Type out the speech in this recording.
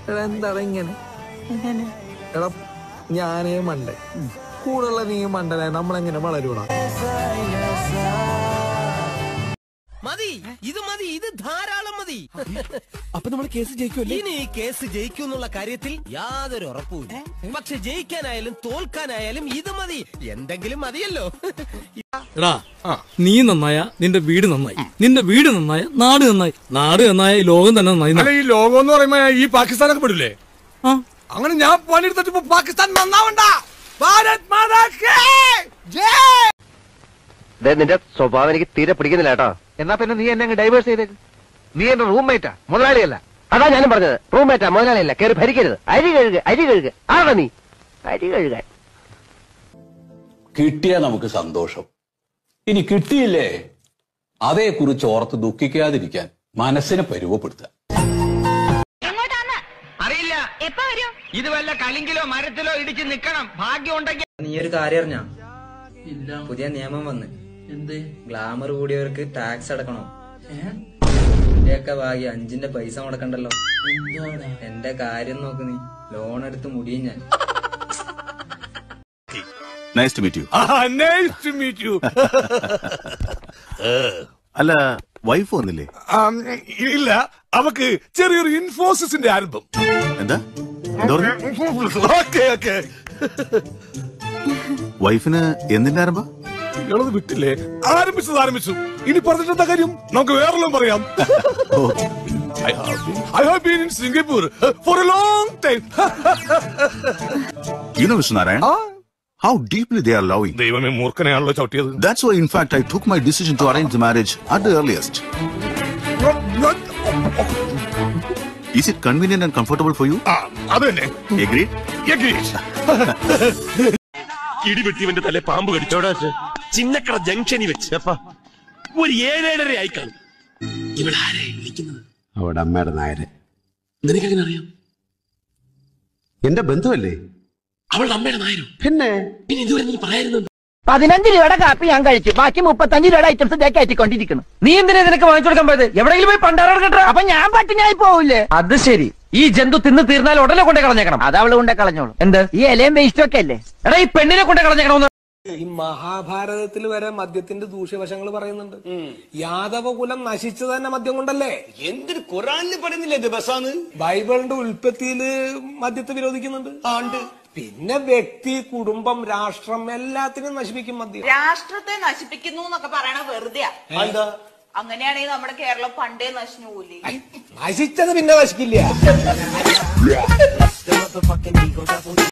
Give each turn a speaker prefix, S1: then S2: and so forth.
S1: എടാ എന്താണ് ഇങ്ങനെ എടാ ഞാനേ മണ്ടൻ കൂടുള്ള നീ മണ്ടനെ നമ്മളെങ്ങനെ വളരൂടാ
S2: മതി ഇത് ധാരാളം മതി.
S3: അപ്പൊ നമ്മൾ കേസ് ജയിക്കുമല്ലേ?
S2: ഇനി ഈ കേസ് ജയിക്കുന്നുള്ള കാര്യത്തിൽ യാതൊരു ഉറപ്പുമില്ല. പക്ഷെ ജയിക്കാനായാലും തോൽക്കാനായാലും ഇത് മതി, എന്തെങ്കിലും മതിയല്ലോ.
S3: എടാ നീ നന്നായ നിന്റെ വീട് നന്നായി, നിന്റെ വീട് നന്നായ നാട് നന്നായി, നാട് നന്നായ ഈ ലോകം തന്നെ നന്നായി.
S4: ഈ ലോകം എന്ന് പറയുമ്പോ ഈ പാകിസ്ഥാനൊക്കെ പെടില്ലേ? അങ്ങനെ ഞാൻ പണിയെടുത്തിട്ട് പാകിസ്ഥാൻ നന്നാവണ്ട.
S5: നിന്റെ സ്വഭാവം എനിക്ക് തീരെ പിടിക്കുന്നില്ല കേട്ടോ. എന്നാ പിന്നെ നീ എന്നെ ഡൈവേഴ്സ് ചെയ്തേക്ക്. നീ എന്റെ റൂംമേറ്റാ, മുതലാളിയല്ല. അതാ ഞാനും പറഞ്ഞത്, റൂംമേറ്റാ മുതലാളിയല്ല. കയറി ഭരിക്കരുത്. അരി കഴുകുക. ആണോ നീ അരി കഴുകാൻ?
S6: കിട്ടിയാ നമുക്ക് സന്തോഷം. ഇനി കിട്ടിയില്ലേ അതേക്കുറിച്ച് ഓർത്ത് ദുഃഖിക്കാതിരിക്കാൻ മനസ്സിനെ പരുവപ്പെടുത്തുക.
S7: അറിയില്ല, എപ്പോ വരും? ഇത് വല്ല കളിങ്കിലോ മരത്തിലോ ഇടിച്ച് നിക്കണം. ഭാഗ്യം ഉണ്ടെങ്കിൽ.
S8: നീ ഒരു കാര്യം അറിഞ്ഞാ? ഇല്ല. പുതിയ നിയമം വന്ന്. എന്ത്? Glamour കൂടിയവർക്ക് tax അടക്കണോ? ഇന്ത്യയൊക്കെ ഭാഗ്യം 5ന്റെ പൈസ മുടക്കണ്ടല്ലോ. എന്റെ കാര്യം നോക്ക് നീ. ലോൺ എടുത്ത് മുടിയും ഞാൻ.
S9: Nice to meet you.
S4: Nice to meet you.
S9: അല്ല വൈഫ് വന്നില്ലേ?
S4: ഇല്ല, അവക്ക് ചെറിയൊരു ഇൻഫോസിസിന്റെ ആരംഭം.
S9: എന്താ
S4: ഓക്കെ
S9: വൈഫിന് എന്തിന്റെ ആരംഭം?
S4: ഇളത് വിട്ടില്ലേ? ആരംഭിച്ചു. ഇനി പറഞ്ഞിട്ടെന്താ കാര്യം? നമുക്ക് വേറെല്ലാം പറയാം. I have been in Singapore for a long time.
S9: You know, Mr. Narayan, how deeply they are loving.
S4: ദൈവമേ, മൂർഖനെയാണല്ലോ ചവിട്ടിയത്.
S9: That's why, in fact, I took my decision to arrange the marriage at the earliest. Is it convenient and comfortable for you?
S4: അത് തന്നെ.
S9: Agreed?
S10: ഇടിവെട്ടിവന്റെ തല പാമ്പ് കടിച്ചോടാ. ചിന്നക്കട ജംഗ്ഷനിൽ വെച്ച് ഒരു 7-7:30 ആയി കാണും. ഇവളാരെ വിളിക്കുന്നത്?
S6: അവിടെ അമ്മയുടെ നായര്.
S10: നിനക്കെങ്ങനെ അറിയാം?
S6: എന്റെ ബന്ധുവല്ലേ?
S10: അവളുടെ അമ്മയുടെ നായരും.
S6: പിന്നെ
S10: ഇതുവരെ നീ പറയായിരുന്നു.
S7: 15 രൂപയുടെ കാപ്പി ഞാൻ കഴിച്ചു. ബാക്കി 35 രൂപയുടെ ഐറ്റംസ് കയറ്റിക്കൊണ്ടിരിക്കുന്നു.
S8: നീ എന്തിനാ നിനക്ക് വാങ്ങിച്ചു കൊടുക്കാൻ പോയത്? എവിടെയെങ്കിലും പോയി പണ്ടാറ കേട്ടോ.
S7: അപ്പൊ ഞാൻ പട്ടിണിയായി പോവില്ലേ?
S8: അത് ശരി. ഈ ജന്തു തിന്ന് തീർന്നാൽ ഉടനെ കൊണ്ടേ കളഞ്ഞേക്കണം.
S7: അത് അവള് കൊണ്ടേ കളഞ്ഞോളൂ.
S8: എന്ത്?
S7: ഈ ഇലയും വേസ്റ്റ് ഒക്കെ അല്ലേ?
S8: എടാ ഈ പെണ്ണിനെ കൊണ്ടേ കളഞ്ഞേക്കണമെന്ന്.
S1: ഈ മഹാഭാരതത്തിൽ വരെ മദ്യത്തിന്റെ ദൂഷ്യവശങ്ങൾ പറയുന്നുണ്ട്. യാദവകുലം നശിച്ചത് തന്നെ മദ്യം കൊണ്ടല്ലേ?
S10: എന്തൊരു ഖുറാനിൽ പറയുന്നില്ലേ ഇത് ബസാന്ന്?
S1: ബൈബിളിന്റെ ഉൽപ്പത്തിയില് മദ്യത്തെ വിരോധിക്കുന്നുണ്ട്. പിന്നെ വ്യക്തി, കുടുംബം, രാഷ്ട്രം എല്ലാത്തിനും നശിപ്പിക്കും മദ്യം.
S11: രാഷ്ട്രത്തെ നശിപ്പിക്കുന്നു എന്നൊക്കെ പറയണ വെറുതെ. അങ്ങനെയാണെങ്കിൽ നമ്മുടെ കേരളം പണ്ടേ നശിഞ്ഞു പോലേ.
S1: നശിച്ചത് പിന്നെ നശിക്കില്ല.